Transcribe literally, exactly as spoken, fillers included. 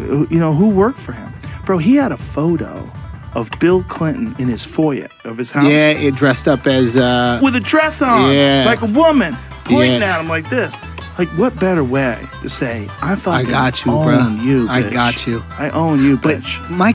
you know, who worked for him. Bro, he had a photo of Bill Clinton in his foyer of his house. Yeah, it dressed up as... Uh, with a dress on, yeah. like a woman, pointing Yeah. at him like this. Like, what better way to say, I fucking I got you, own bro. you, bitch. I got you. I own you, But bitch. my